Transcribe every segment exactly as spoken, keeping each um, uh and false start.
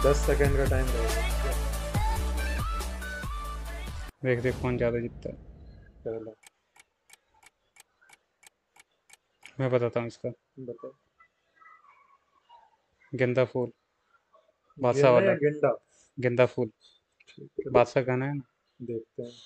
दस सेकंड का टाइम रहेगा। देख देख कौन ज्यादा जीतता है। पहला मैं बताता हूँ इसका। बताओ। गेंदा फूल, बादशाह गेंदा या वाला। गेंडा? गेंदा फूल ठीक है, बादशाह गाना है ना। देखते हैं।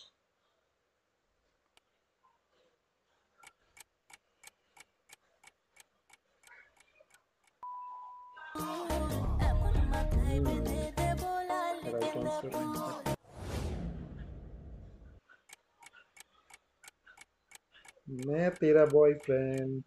Right answer. मैं तेरा बॉयफ्रेंड।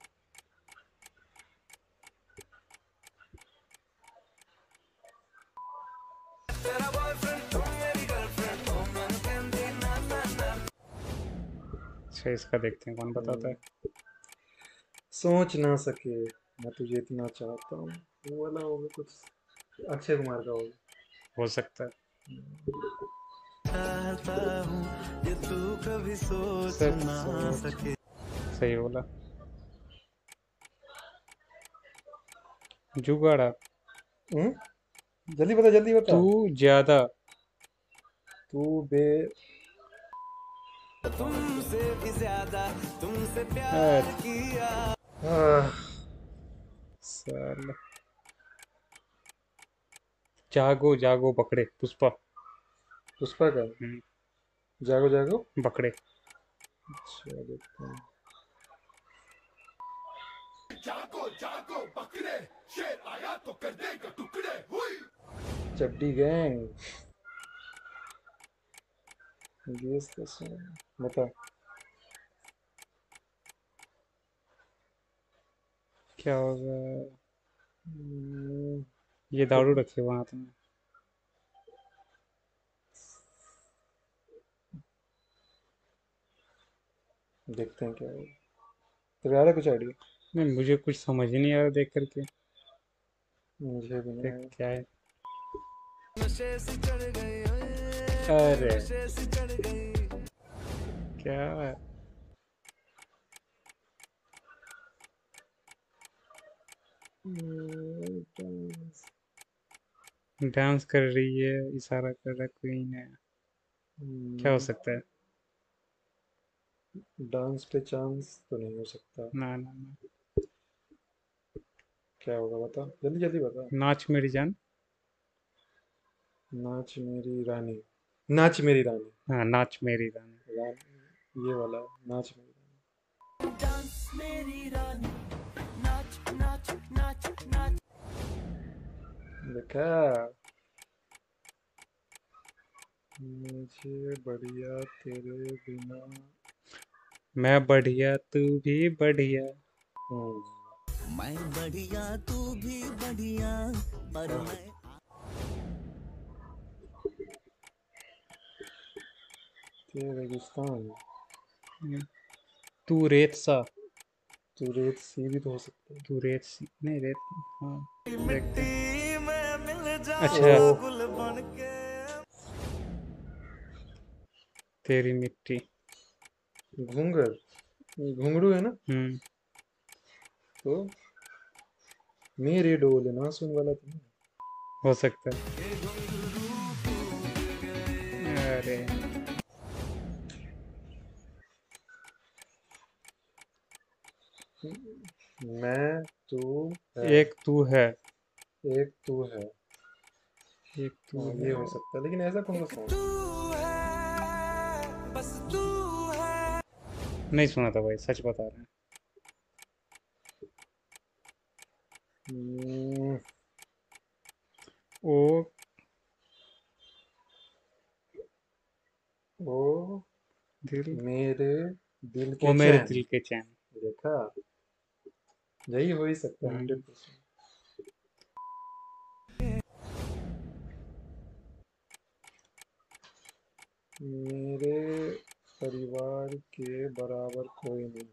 अच्छा इसका देखते हैं कौन बताता है। सोच ना सके मैं तुझे इतना चाहता हूँ, वो वाला होगा कुछ, अक्षय कुमार का होगा। हो सकता है। चाहता हूँ ये तू कभी सोच सच ना सोच, सके। सही बोला। जुगाड़ा। हम्म? जल्दी बता, जल्दी बता। तू ज्यादा। तू बे तुमसे भी ज्यादा तुमसे प्यार अरे किया। आह, साला। जागो जागो बकरे, पुष्पा। पुष्पा का। हम्म, जागो जागो। बकरे। अच्छा देखते हैं। जागो जागो बकरे, शेर आया तो कर देगा टुकड़े हुई। चड्डी गैंग। गेस तो सुन, बता। क्या होगा? हम्म, ये दारू रखे हुए हाथ में। देखते हैं क्या होगा। तेरे आ रहा है कुछ आइडिया? नहीं मुझे कुछ समझ ही नहीं आ रहा देख करके। मुझे भी नहीं देख आया। क्या है। नशे से चढ़ गई ओए, अरे नशे से चढ़ गई। क्या है? हम्म, डांस कर रही है, इशारा कर रहा है, क्वीन है। क्या हो सकता है? डांस पे चांस तो नहीं हो सकता। ना ना ना। क्या होगा बता, जल्दी जल्दी बता। नाच मेरी जान। नाच मेरी रानी। नाच मेरी रानी। हाँ नाच मेरी जान। रानी ये वाला, नाच मेरी डांस मेरी रानी, नाच नाच नाच नाच। रानी। देखा, मुझे बढ़िया तेरे बिना। मैं बढ़िया तू भी बढ़िया। हम्म, मैं बढ़िया तू भी बढ़िया, पर आह, मैं तेरे रेगिस्तान। तू रेत सा। तू रेत सी भी तो हो सकता है। तू रेत सी नहीं रेत। हाँ देखते मिट्टी हैं। में मिल अच्छा जाऊंगा ओह, गुल बन के। तेरी मिट्टी। घूंगर। घुंगरू है ना? हम्म। तो मेरे डोल ना सुन वाला तो नहीं। हो सकता है। अरे मैं तू है। एक तू है। एक तू है। एक तू हाँ ये है। हो सकता है, लेकिन ऐसा कौन सा तू सॉन्ग है, बस तू है। नहीं सुना था भाई, सच बता रहे हैं। है? ओ ओ दिल। मेरे दिल ओ के मेरे चैन। दिल के चैन। देखा, यही हो ही सकता है हम्म। Hundred percent. मेरे परिवार के बराबर कोई नहीं,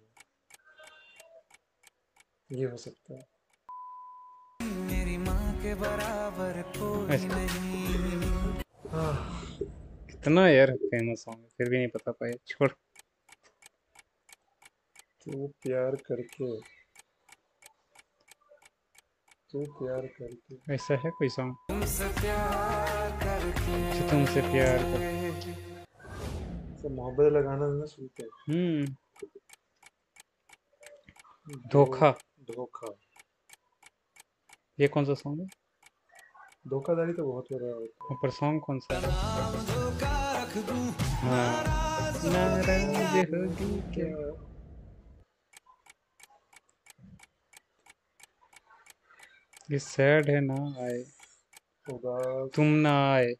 ये हो सकता है। मेरी माँ के बराबर कोई ऐसा नहीं। आह, इतना यार फेमस सॉन्ग है फिर भी नहीं पता पाए, छोड़। तू प्यार करके, तू प्यार करके। ऐसा है कोई सॉन्ग? जो तुमसे प्यार कर सब मोहब्बत लगाना ना सूट है। हम्म धोखा। धोखा। ये कौन सा सॉन्ग है? धोखाधड़ी तो बहुत हो रहा होता है। ऊपर सॉन्ग कौन सा है? हाँ नाराज होगी क्या? ये सैड है ना आए उदास। तुम ना आए।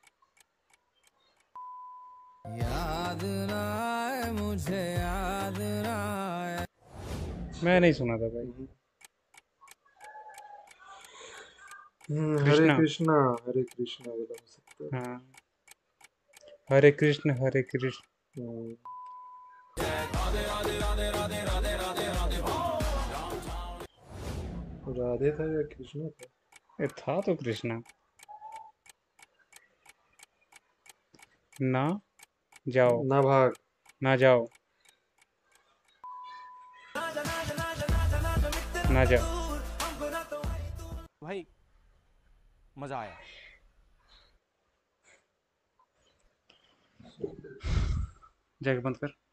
याद ना आए मुझे, याद ना आए। मैं नहीं सुना था भाई। हम्म, हरे कृष्णा। कृष्णा हरे कृष्णा वाला हो सकता है। हाँ हरे कृष्ण हरे कृष्ण। हम्म, राधे था या कृष्णा था? ये था तो कृष्णा। ना जाओ ना भाग। ना जाओ ना जाओ। भाई मजा आया। जाके बंद कर।